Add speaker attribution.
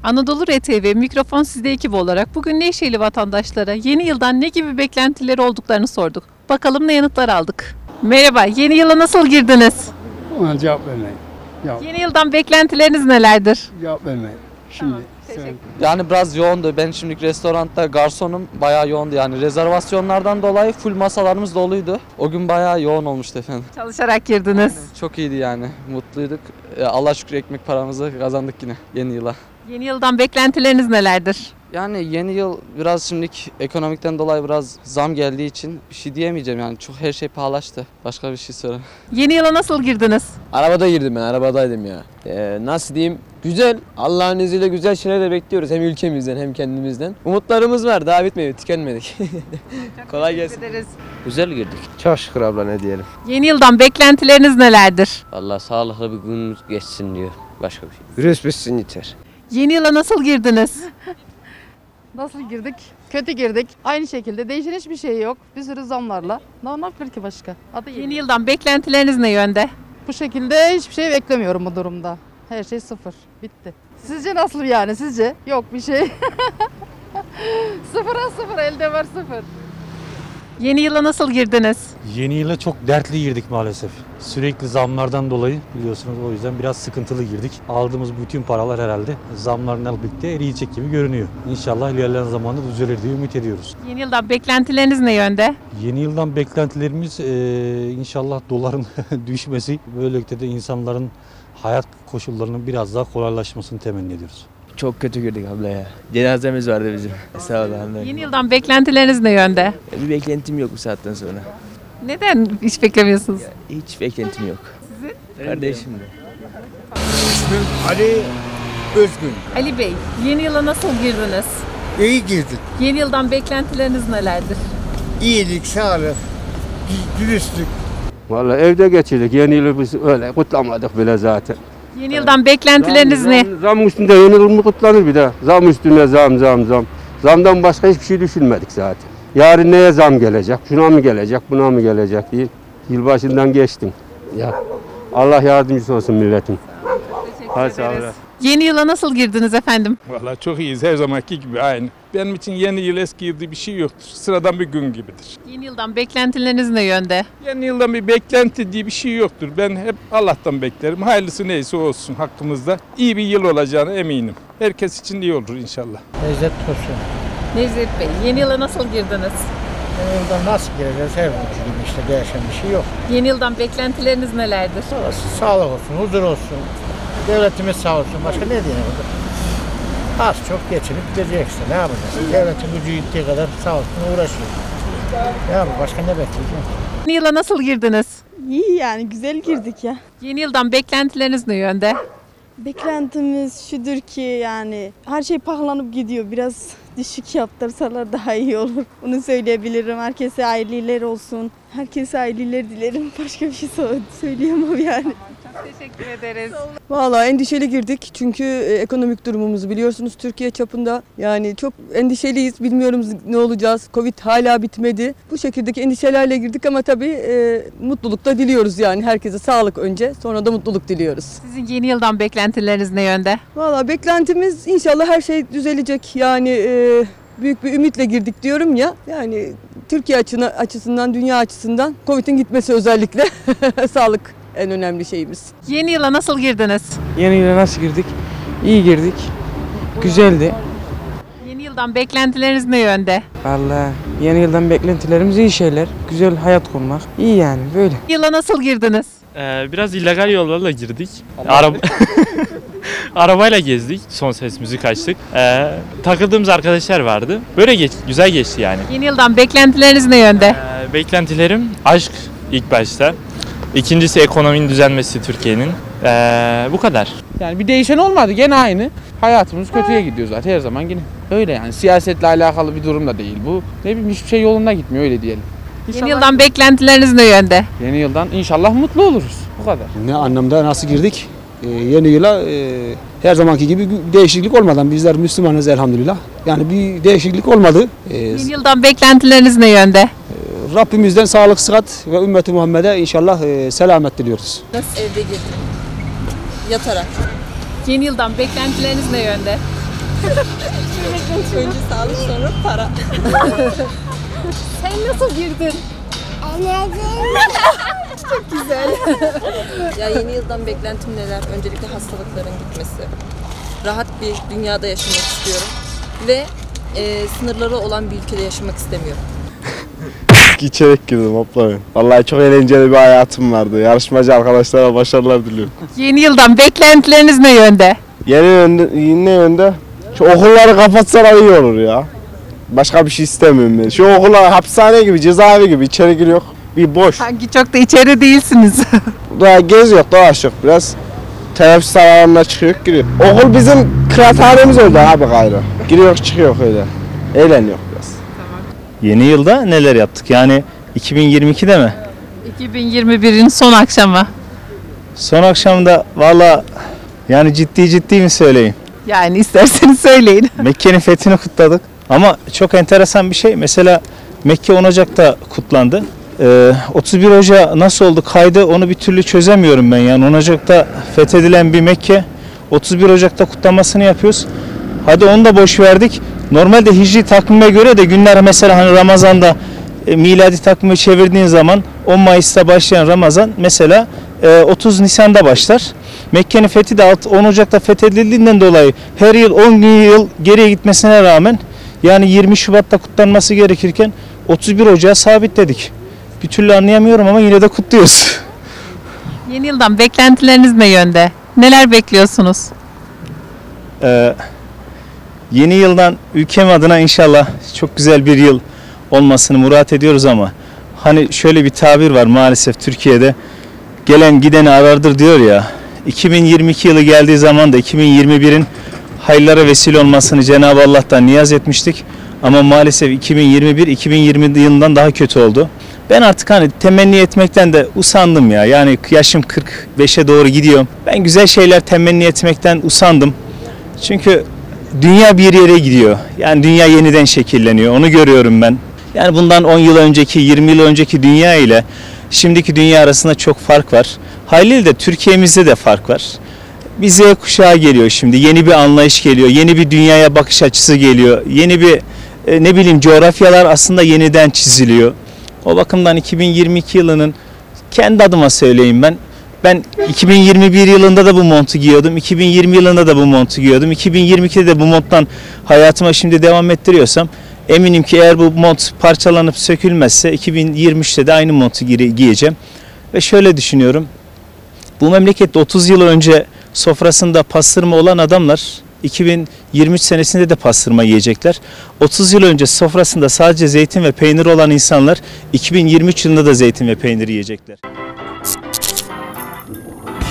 Speaker 1: Anadolu RTV mikrofon sizde ekibi olarak bugün Nevşehirli vatandaşlara yeni yıldan ne gibi beklentileri olduklarını sorduk. Bakalım ne yanıtlar aldık. Merhaba, yeni yıla nasıl girdiniz?
Speaker 2: Ona cevap vermeyin.
Speaker 1: Yeni yıldan beklentileriniz nelerdir?
Speaker 2: Cevap vermeyin. Şimdi sen...
Speaker 3: Yani biraz yoğundu. Ben şimdi restoranda garsonum. Bayağı yoğundu yani. Rezervasyonlardan dolayı full masalarımız doluydu. O gün bayağı yoğun olmuştu efendim.
Speaker 1: Çalışarak girdiniz.
Speaker 3: Çok iyiydi yani. Mutluyduk. Allah şükür ekmek paramızı kazandık yine yeni yıla.
Speaker 1: Yeni yıldan beklentileriniz nelerdir?
Speaker 3: Yani yeni yıl biraz şimdilik ekonomikten dolayı biraz zam geldiği için bir şey diyemeyeceğim yani. Çok her şey pahalaştı. Başka bir şey söyle.
Speaker 1: Yeni yıla nasıl girdiniz?
Speaker 4: Arabada girdim ben, arabadaydım ya. Nasıl diyeyim? Güzel. Allah'ın izniyle güzel şeyler de bekliyoruz. Hem ülkemizden hem kendimizden. Umutlarımız var. Daha bitmedi, tükenmedik. Kolay gelsin.
Speaker 1: Ederiz.
Speaker 5: Güzel girdik.
Speaker 6: Çok şükür abla, ne diyelim.
Speaker 1: Yeni yıldan beklentileriniz nelerdir?
Speaker 5: Allah sağlıklı bir günümüz geçsin diyor. Başka bir şey.
Speaker 6: Virüs bitsin yeter.
Speaker 1: Yeni yıla nasıl girdiniz?
Speaker 7: Nasıl girdik? Kötü girdik. Aynı şekilde değişen hiçbir şey yok. Bir sürü zamlarla. Ne olabilir ki başka? Adı
Speaker 1: Yeni yıldan beklentileriniz ne yönde?
Speaker 7: Bu şekilde hiçbir şey beklemiyorum bu durumda. Her şey sıfır. Bitti. Sizce nasıl yani? Sizce? Yok bir şey. Sıfıra sıfır. Elde var sıfır.
Speaker 1: Yeni yıla nasıl girdiniz?
Speaker 8: Yeni yıla çok dertli girdik maalesef. Sürekli zamlardan dolayı biliyorsunuz, o yüzden biraz sıkıntılı girdik. Aldığımız bütün paralar herhalde zamlarla birlikte eriyecek gibi görünüyor. İnşallah ilerleyen zamanda düzelir diye ümit ediyoruz.
Speaker 1: Yeni yıldan beklentileriniz ne yönde?
Speaker 8: Yeni yıldan beklentilerimiz inşallah doların düşmesi, böylelikle de insanların hayat koşullarının biraz daha kolaylaşmasını temenni ediyoruz.
Speaker 4: Çok kötü girdik abla ya. Cenazemiz vardı bizim. Sağ ol abla.
Speaker 1: Yeni yıldan beklentileriniz ne yönde?
Speaker 4: Bir beklentim yok bu saatten sonra.
Speaker 1: Neden hiç beklemiyorsunuz?
Speaker 4: Hiç beklentim yok. Sizin? Kardeşim de.
Speaker 2: Ali Özgün.
Speaker 1: Ali Bey, yeni yıla nasıl girdiniz?
Speaker 2: İyi girdik.
Speaker 1: Yeni yıldan beklentileriniz nelerdir?
Speaker 2: İyilik, sağlık, dürüstlük.
Speaker 6: Vallahi evde geçirdik. Yeni yılı biz öyle kutlamadık bile zaten.
Speaker 1: Yeni yıldan beklentileriniz ne?
Speaker 6: Zam üstünde yeni yıl mı kutlanır bir de? Zam üstüne zam. Zamdan başka hiçbir şey düşünmedik zaten. Yarın neye zam gelecek? Şuna mı gelecek, buna mı gelecek diye. Yılbaşından geçtim. Ya Allah yardımcısı olsun milletin. Hadi sağ olun.
Speaker 1: Yeni yıla nasıl girdiniz efendim?
Speaker 9: Vallahi çok iyiyiz, her zamanki gibi aynı. Benim için yeni yıl eski yıl diye bir şey yoktur. Sıradan bir gün gibidir.
Speaker 1: Yeni yıldan beklentileriniz ne yönde?
Speaker 9: Yeni yıldan bir beklenti diye bir şey yoktur. Ben hep Allah'tan beklerim. Hayırlısı neyse olsun hakkımızda. İyi bir yıl olacağına eminim. Herkes için iyi olur inşallah.
Speaker 2: Lezzet olsun.
Speaker 1: Nevzat Bey, yeni yıla nasıl girdiniz?
Speaker 2: Yıldan nasıl gireceğiz? Her gün gibi işte değişen bir şey yok.
Speaker 1: Yeni yıldan beklentileriniz nelerdir?
Speaker 2: Sağlık olsun, huzur olsun. Devletimiz sağ olsun. Başka ne diyeyim burada? Az çok geçinip gidecek işte. Ne yapacağız? Devletin gücü yettiği kadar sağ olsun uğraşıyor. Ne yapalım? Başka ne bekleyeceğim?
Speaker 1: Yeni yıla nasıl girdiniz?
Speaker 10: İyi yani güzel girdik ya.
Speaker 1: Yeni yıldan beklentileriniz ne yönde?
Speaker 10: Beklentimiz şudur ki yani her şey pahalanıp gidiyor. Biraz düşük yaptırsalar daha iyi olur. Bunu söyleyebilirim. Herkese hayırlı yıllar olsun. Herkese hayırlı yıllar dilerim. Başka bir şey söyleyemem yani.
Speaker 1: Teşekkür ederiz.
Speaker 11: Vallahi endişeli girdik çünkü ekonomik durumumuzu biliyorsunuz Türkiye çapında. Yani çok endişeliyiz, bilmiyoruz ne olacağız. Covid hala bitmedi. Bu şekildeki endişelerle girdik ama tabii mutluluk da diliyoruz yani. Herkese sağlık önce, sonra da mutluluk diliyoruz.
Speaker 1: Sizin yeni yıldan beklentileriniz ne yönde?
Speaker 11: Vallahi beklentimiz inşallah her şey düzelecek. Yani büyük bir ümitle girdik diyorum ya. Yani Türkiye açısından, dünya açısından Covid'in gitmesi özellikle sağlık en önemli şeyimiz.
Speaker 1: Yeni yıla nasıl girdiniz?
Speaker 12: Yeni yıla nasıl girdik? İyi girdik. Güzeldi.
Speaker 1: Yeni yıldan beklentileriniz ne yönde?
Speaker 12: Vallahi yeni yıldan beklentilerimiz iyi şeyler. Güzel hayat kurmak. İyi yani böyle.
Speaker 1: Yeni yıla nasıl girdiniz?
Speaker 13: Biraz illegal yollarla girdik. Arabayla gezdik. Son ses müzik açtık. Takıldığımız arkadaşlar vardı. Böyle güzel geçti yani.
Speaker 1: Yeni yıldan beklentileriniz ne yönde?
Speaker 13: Beklentilerim aşk ilk başta. İkincisi ekonominin düzelmesi Türkiye'nin. Bu kadar.
Speaker 12: Yani bir değişen olmadı. Gene aynı. Hayatımız kötüye gidiyor zaten her zaman yine. Öyle yani. Siyasetle alakalı bir durum da değil bu. Ne bileyim hiçbir şey yolunda gitmiyor öyle diyelim.
Speaker 1: Yeni yıldan beklentileriniz ne yönde?
Speaker 12: Yeni yıldan inşallah mutlu oluruz. Bu kadar.
Speaker 2: Ne anlamda nasıl girdik? Yeni yıla her zamanki gibi değişiklik olmadan bizler Müslümanız elhamdülillah. Yani bir değişiklik olmadı.
Speaker 1: Yeni yıldan beklentileriniz ne yönde?
Speaker 2: Rabbimizden sağlık, sıhhat ve ümmeti Muhammed'e inşallah selamet diliyoruz.
Speaker 10: Nasıl evde girdim? Yatarak.
Speaker 1: Yeni yıldan beklentileriniz ne yönde?
Speaker 14: Önce sağlık sonra para.
Speaker 1: Sen nasıl girdin?
Speaker 14: Çok güzel. Ya yeni yıldan beklentim neler? Öncelikle hastalıkların gitmesi. Rahat bir dünyada yaşamak istiyorum. Ve sınırları olan bir ülkede yaşamak istemiyorum.
Speaker 15: İçerek girdim abla ben. Vallahi çok eğlenceli bir hayatım vardı. Yarışmacı arkadaşlara başarılar diliyorum.
Speaker 1: Yeni yıldan beklentileriniz ne yönde?
Speaker 15: Yeni yönde şu okulları kapatsalar iyi olur ya. Başka bir şey istemiyorum ben. Şu okullar hapishane gibi, cezaevi gibi içeri giriyor. Bir boş.
Speaker 1: Sanki çok da içeri değilsiniz.
Speaker 15: Daha geziyor, dolaşıyor biraz. Teneffüs alanına çıkıyor, giriyor. Okul bizim kıraathanemiz oldu abi gayrı. Giriyor, çıkıyor öyle. Eğleniyor biraz.
Speaker 16: Yeni yılda neler yaptık? Yani 2022'de mi?
Speaker 1: 2021'in son akşamı.
Speaker 16: Son akşamda valla yani ciddi mi söyleyeyim?
Speaker 1: Yani isterseniz söyleyin.
Speaker 16: Mekke'nin fethini kutladık. Ama çok enteresan bir şey. Mesela Mekke 10 Ocak'ta kutlandı. 31 Ocak nasıl oldu kaydı onu bir türlü çözemiyorum ben. Yani 10 Ocak'ta fethedilen bir Mekke 31 Ocak'ta kutlamasını yapıyoruz. Hadi onu da boş verdik. Normalde hicri takvime göre de günler mesela hani Ramazan'da miladi takvime çevirdiğin zaman 10 Mayıs'ta başlayan Ramazan mesela 30 Nisan'da başlar. Mekke'nin fethi de 10 Ocak'ta fethedildiğinden dolayı her yıl 10 yıl geriye gitmesine rağmen yani 20 Şubat'ta kutlanması gerekirken 31 Ocak'a sabitledik. Bir türlü anlayamıyorum ama yine de kutluyoruz.
Speaker 1: Yeni yıldan beklentileriniz ne yönde? Neler bekliyorsunuz?
Speaker 16: Yeni yıldan ülkem adına inşallah çok güzel bir yıl olmasını murat ediyoruz ama hani şöyle bir tabir var maalesef Türkiye'de gelen gideni arardır diyor ya. 2022 yılı geldiği zaman da 2021'in hayırlara vesile olmasını Cenab-ı Allah'tan niyaz etmiştik. Ama maalesef 2021 2020 yılından daha kötü oldu. Ben artık hani temenni etmekten de usandım ya. Yani yaşım 45'e doğru gidiyorum. Ben güzel şeyler temenni etmekten usandım. Çünkü dünya bir yere gidiyor. Yani dünya yeniden şekilleniyor. Onu görüyorum ben. Yani bundan 10 yıl önceki, 20 yıl önceki dünya ile şimdiki dünya arasında çok fark var. Haliyle de Türkiye'mizde de fark var. Bir Z kuşağı geliyor şimdi. Yeni bir anlayış geliyor. Yeni bir dünyaya bakış açısı geliyor. Yeni bir ne bileyim coğrafyalar aslında yeniden çiziliyor. O bakımdan 2022 yılının kendi adıma söyleyeyim ben. Ben 2021 yılında da bu montu giyiyordum. 2020 yılında da bu montu giyiyordum. 2022'de de bu monttan hayatıma şimdi devam ettiriyorsam eminim ki eğer bu mont parçalanıp sökülmezse 2023'te de aynı montu giyeceğim. Ve şöyle düşünüyorum. Bu memlekette 30 yıl önce sofrasında pastırma olan adamlar 2023 senesinde de pastırma yiyecekler. 30 yıl önce sofrasında sadece zeytin ve peynir olan insanlar 2023 yılında da zeytin ve peynir yiyecekler.